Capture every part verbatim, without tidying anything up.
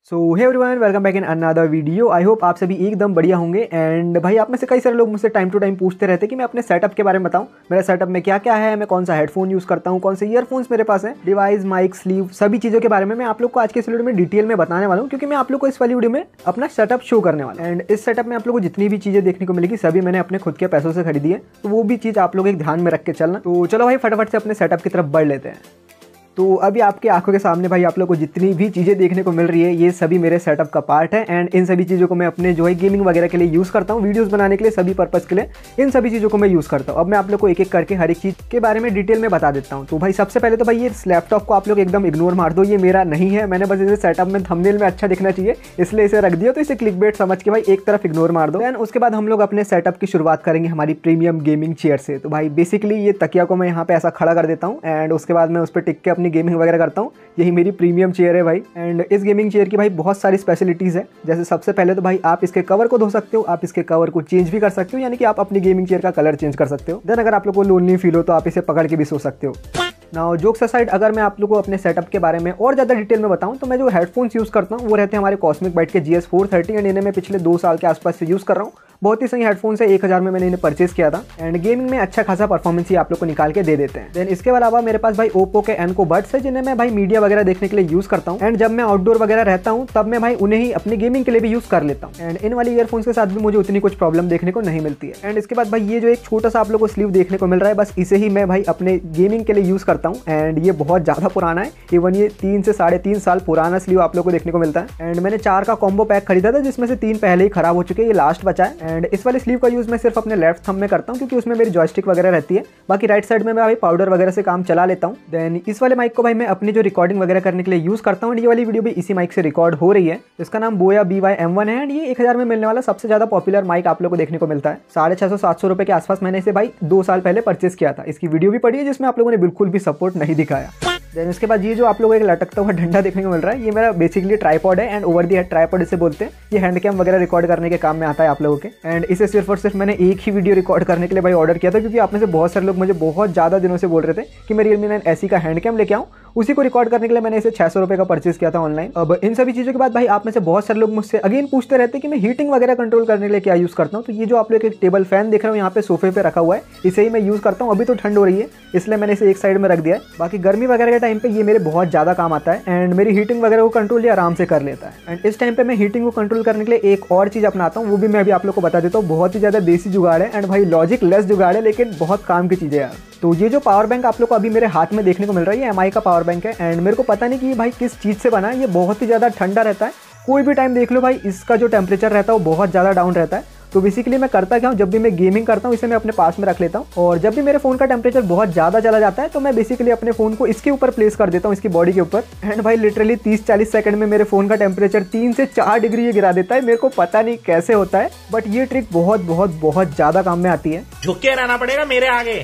So hey everyone, welcome back in another video. I hope आप सभी एकदम बढ़िया होंगे। एंड भाई आप में से कई सारे लोग मुझसे टाइम टू टाइम पूछते रहते हैं कि मैं अपने सेटअप के बारे में बताऊं, मेरा सेटअप में क्या क्या है, मैं कौन सा हेडफोन यूज़ करता हूं, कौन से ईयरफोन्स मेरे पास है, डिवाइस, माइक, स्लीव, सभी चीज़ों के बारे में मैं आप लोग को आज के इस वीडियो में डिटेल में बताने वाला हूँ, क्योंकि मैं आप लोग को इस वाली वीडियो में अपना सेटअप शो करने वाला हूँ। एंड इस सेटअप में आप लोग को जितनी भी चीज़ें देखने को मिलेगी सभी मैंने अपने खुद के पैसों से खरीदी है, तो वो भी चीज़ आप लोग एक ध्यान में रख के चलना। तो चलो भाई फटाफट से अपने सेटअप की तरफ बढ़ लेते हैं। तो अभी आपके आंखों के सामने भाई आप लोग को जितनी भी चीज़ें देखने को मिल रही है ये सभी मेरे सेटअप का पार्ट है। एंड इन सभी चीज़ों को मैं अपने जो है गेमिंग वगैरह के लिए यूज़ करता हूँ, वीडियोस बनाने के लिए, सभी पर्पज़ के लिए इन सभी चीज़ों को मैं यूज़ करता हूँ। अब मैं आप लोग को एक एक करके हर एक चीज़ के बारे में डिटेल में बता देता हूँ। तो भाई सबसे पहले तो भाई ये लैपटॉप को आप लोग एकदम इग्नोर मार दो, ये मेरा नहीं है। मैंने बस इसे सेटअप में थंबनेल में अच्छा दिखना चाहिए इसलिए इसे रख दिया, तो इसे क्लिकबेट समझ के भाई एक तरफ इग्नोर मार दो। देन उसके बाद हम लोग अपने सेटअप की शुरुआत करेंगे हमारी प्रीमियम गेमिंग चेयर से। तो भाई बेसिकली ये तकिया को मैं यहाँ पे ऐसा खड़ा कर देता हूँ एंड उसके बाद मैं उस पर टिक के अपनी गेमिंग वगैरह करता हूँ। यही मेरी प्रीमियम चेयर है भाई। एंड इस गेमिंग चेयर की भाई बहुत सारी स्पेशलिटीज़ है। जैसे सबसे पहले तो भाई आप इसके कवर को धो सकते हो, आप इसके कवर को चेंज भी कर सकते हो, यानी कि आप अपनी गेमिंग चेयर का कलर चेंज कर सकते हो। देन अगर आप लोग को लोनली फील हो तो आप इसे पकड़ के भी सो सकते हो। नाउ जोक्स असाइड, अगर मैं आप लोगों को अपने सेटअप के बारे में और ज़्यादा डिटेल में बताऊं तो मैं जो हेडफोन्स यूज़ करता हूं वो रहते हैं हमारे कॉस्मिक बाइट के G S four thirty and इन्हें मैं पिछले दो साल के आसपास से यूज़ कर रहा हूँ। बहुत ही सही हेडफोन्स है, एक हज़ार में मैंने इन्हें परचेज किया था एंड गेमिंग में अच्छा खासा परफॉर्मेंस ही आप लोग को निकाल के दे देते हैं। देन इसके अलावा मेरे पास भाई ओप्पो के एनको बड्स है जिन्हें मैं भाई मीडिया वगैरह देखने के लिए यूज़ करता हूँ। एंड जब मैं आउटडोर वगैरह रहता हूँ तब मैं भाई उन्हें ही अपनी गेमिंग के लिए भी यूज़ कर लेता हूँ। एंड इन वाली ईयरफोन्स के साथ भी मुझे उतनी कुछ प्रॉब्लम देखने को नहीं मिलती है। एंड इसके बाद भाई ये जो एक छोटा सा आप लोग को स्लीव देखने को मिल रहा है, बस इसे ही मैं भाई अपने गेमिंग के लिए यूज़ करता हूँ। एंड ये बहुत ज़्यादा पुराना है, इवन ये तीन से साढ़े तीन साल पुराना स्लीव आप लोग को देखने को मिलता है। एंड मैंने चार का कॉम्बो पैक खरीदा था जिसमें से तीन पहले ही खराब हो चुके हैं, ये लास्ट बचा है। एंड इस वाले स्लीव का यूज़ मैं सिर्फ अपने लेफ्ट थंब में करता हूँ क्योंकि उसमें मेरी जॉयस्टिक वगैरह रहती है, बाकी राइट साइड में मैं भाई पाउडर वगैरह से काम चला लेता हूँ। देन इस वाले माइक को भाई मैं अपनी जो रिकॉर्डिंग वगैरह करने के लिए यूज़ करता हूँ। ये वाली वीडियो भी इसी माइक से रिकॉर्ड हो रही है। इसका नाम Boya B Y M one है एंड ये एक हज़ार में मिलने वाला सबसे ज़्यादा पॉपुलर माइक आप लोग को देखने को मिलता है। साढ़े छः सौ सात सौ रुपये के आसपास मैंने इसे भाई दो साल पहले परचेस किया था। इसकी वीडियो भी पड़ी है जिसमें आप लोगों ने बिल्कुल भी सपोर्ट नहीं दिखाया। देन इसके बाद ये जो आप लोगों को एक लटकता हुआ डंडा देखने को मिल रहा है ये मेरा बेसिकली ट्राइपॉड है and over the head tripod इसे बोलते हैं। ये हैंड कैम वगैरह रिकॉर्ड करने के काम में आता है आप लोगों के। एंड इसे सिर्फ और सिर्फ मैंने एक ही वीडियो रिकॉर्ड करने के लिए भाई ऑर्डर किया था, क्योंकि आप में से बहुत सारे लोग मुझे बहुत ज़्यादा दिनों से बोल रहे थे कि मैं रियलमी नाइन एसी का हैंड कैम लेके आऊँ। उसी को रिकॉर्ड करने के लिए मैंने इसे छह सौ रुपये का परचेज किया था ऑनलाइन। अब इन सभी चीज़ों के बाद भाई आप में से बहुत सारे लोग मुझसे अगेन पूछते रहते हैं कि मैं हीटिंग वगैरह कंट्रोल करने के लिए क्या यूज़ करता हूँ। तो ये जो आप लोग एक टेबल फैन देख रहे हो यहाँ पे सोफे पे रखा हुआ है, इसे ही मैं यूज़ करता हूँ। अभी तो ठंड हो रही है इसलिए मैंने इसे एक साइड में रख दिया है, बाकी गर्मी वगैरह के टाइम पे ये मेरे बहुत ज़्यादा काम आता है एंड मेरी हीटिंग वगैरह को कंट्रोल ये आराम से कर लेता है। एंड इस टाइम पे मैं हीटिंग को कंट्रोल करने के लिए एक और चीज़ अपनाता हूँ, वो भी मैं अभी आप लोग को बता देता हूँ। बहुत ही ज़्यादा देसी जुगाड़ है एंड भाई लॉजिक लेस जुगाड़ है, लेकिन बहुत काम की चीज़ें यार। तो ये जो पावर बैंक आप लोग को अभी मेरे हाथ में देखने को मिल रहा है ये एम आई का पावर बैंक है एंड मेरे को पता नहीं कि भाई किस चीज़ से बना है। ये बहुत ही ज़्यादा ठंडा रहता है, कोई भी टाइम देख लो भाई इसका जो टेम्परेचर रहता है वो बहुत ज़्यादा डाउन रहता है। तो बेसिकली मैं करता क्या हूँ, जब भी मैं गेमिंग करता हूँ इसे मैं अपने पास में रख लेता हूँ और जब भी मेरे फ़ोन का टेम्परेचर बहुत ज़्यादा चला जाता है तो मैं बेसिकली अपने फ़ोन को इसके ऊपर प्लेस कर देता हूँ, इसकी बॉडी के ऊपर। एंड भाई लिटरली तीस चालीस सेकंड में मेरे फ़ोन का टेम्परेचर तीन से चार डिग्री ये गिरा देता है। मेरे को पता नहीं कैसे होता है, बट ये ट्रिक बहुत बहुत बहुत ज़्यादा काम में आती है। झुक के रहना पड़ेगा मेरे आगे।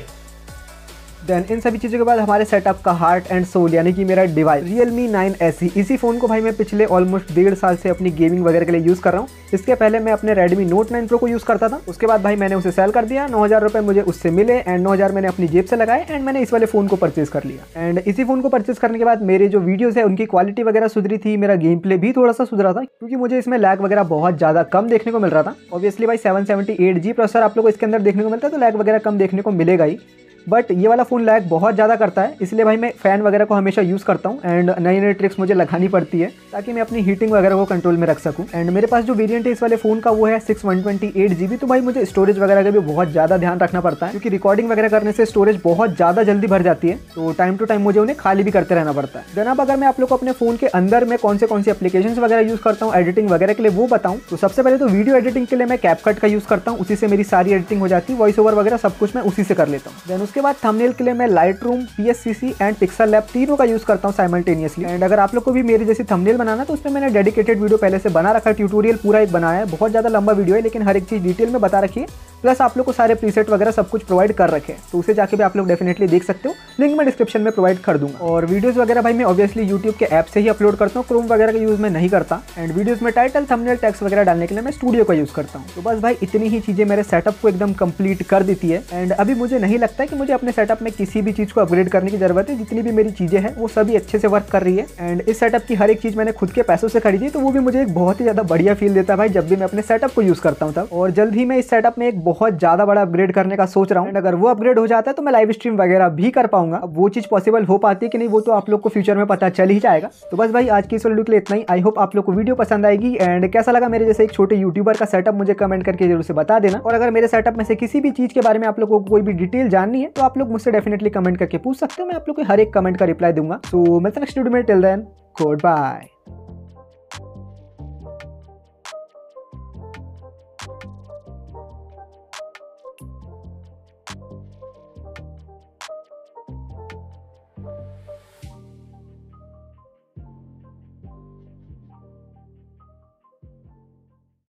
देन इन सभी चीज़ों के बाद हमारे सेटअप का हार्ट एंड सोल यानी कि मेरा डिवाइस रियलमी नाइन एसी, इसी फ़ोन को भाई मैं पिछले ऑलमोस्ट डेढ़ साल से अपनी गेमिंग वगैरह के लिए यूज़ कर रहा हूँ। इसके पहले मैं अपने रेडमी नोट नाइन प्रो को यूज़ करता था, उसके बाद भाई मैंने उसे सेल कर दिया। नौ हज़ार रुपये मुझे उससे मिले एंड नौ हज़ार मैंने अपनी जेब से लगाए एंड मैंने इस वाले फ़ोन को परचेज कर लिया। एंड इसी फ़ोन को परचेज करने के बाद मेरे जो वीडियोज़ है उनकी क्वालिटी वगैरह सुधरी थी, मेरा गेम प्ले भी थोड़ा सा सुधरा था क्योंकि मुझे इसमें लैग वगैरह बहुत ज़्यादा कम देखने को मिल रहा था। ऑब्वियसली भाई seven seventy eight G processor आप लोग को इसके अंदर देखने को मिलता है तो लैग वगैरह कम देखने को मिलेगा ही, बट ये वाला फ़ोन लैग बहुत ज़्यादा करता है, इसलिए भाई मैं फ़ैन वगैरह को हमेशा यूज़ करता हूँ एंड नई नई ट्रिक्स मुझे लगानी पड़ती है ताकि मैं अपनी हीटिंग वगैरह को कंट्रोल में रख सकूँ। एंड मेरे पास जो वेरिएंट है इस वाले फ़ोन का वो है six one twenty eight G B, तो भाई मुझे स्टोरेज वगैरह का भी बहुत ज़्यादा ध्यान रखना पड़ता है क्योंकि रिकॉर्डिंग वगैरह करने से स्टोरेज बहुत ज़्यादा जल्दी भर जाती है, तो टाइम टू टाइम मुझे उन्हें खाली भी करते रहना पड़ता है। देन अब अगर मैं आप लोग को अपने फ़ोन के अंदर में कौन से कौन सी एप्लीकेशन वगैरह यूज़ करता हूँ एडिटिंग वगैरह के लिए वो बताऊँ, तो सबसे पहले तो वीडियो एडिटिंग के लिए मैं कैपकट का यूज़ करता हूँ, उसी से मेरी सारी एडिटिंग हो जाती है, वॉइस ओवर वगैरह सब कुछ मैं उसी से कर लेता हूँ। देन उसके बाद थंबनेल के लिए मैं Lightroom, P S C C and Pixel Lab तीनों का यूज़ करता हूँ साइमल्टेनियसली। एंड अगर आप लोग को भी मेरी जैसी थंबनेल बनाना है तो उसमें मैंने डेडिकेटेड वीडियो पहले से बना रखा है, ट्यूटोरियल पूरा एक बनाया है, बहुत ज़्यादा लंबा वीडियो है लेकिन हर एक चीज़ डिटेल में बता रखी है, प्लस आप लोग को सारे प्रीसेट वगैरह सब कुछ प्रोवाइड कर रखे हैं, तो उसे जाके भी आप लोग डेफिनेटली देख सकते हो। लिंक मैं डिस्क्रिप्शन में प्रोवाइड कर दूंगा। और वीडियोस वगैरह भाई मैं ऑब्वियसली यूट्यूब के ऐप से ही अपलोड करता हूँ, क्रोम वगैरह का यूज मैं नहीं करता। एंड वीडियोस में टाइटल, थंबनेल, टेक्स्ट वगैरह डालने के लिए मैं स्टूडियो का यूज करता हूँ। तो बस भाई इतनी ही चीजें मेरे सेटअप को एकदम कंप्लीट कर देती है। एंड अभी मुझे नहीं लगता है कि मुझे अपने सेटअप में किसी भी चीज को अपग्रेड करने की जरूरत है। जितनी भी मेरी चीजें हैं वो सभी अच्छे से वर्क कर रही है। एंड इस सेटअप की हर एक चीज मैंने खुद के पैसों से खरीदी, तो वो भी मुझे एक बहुत ही ज्यादा बढ़िया फील देता है भाई जब भी मैं अपने सेटअप को यूज करता हूँ तब। और जल्द ही मैं इस सेटअप में एक बहुत ज्यादा बड़ा अपग्रेड करने का सोच रहा हूँ। अगर वो अपग्रेड हो जाता है तो मैं लाइव स्ट्रीम वगैरह भी कर पाऊंगा। अब वो चीज पॉसिबल हो पाती है कि नहीं वो तो आप लोग को फ्यूचर में पता चल ही जाएगा। तो बस भाई आज की इस वीडियो के लिए इतना ही। आई होप आप लोग को वीडियो पसंद आएगी। एंड कैसा लगा मेरे जैसे एक छोटे यूट्यूबर का सेटअप मुझे कमेंट करके जरूर से बता देना। और अगर मेरे सेटअप में से किसी भी चीज के बारे में आप लोगों को कोई भी डिटेल जाननी है तो आप लोग मुझसे डेफिनेटली कमेंट करके पूछ सकते हो। मैं आप लोग को हर एक कमेंट का रिप्लाई दूंगा। तो मिलते हैं नेक्स्ट वीडियो में। Till then good bye.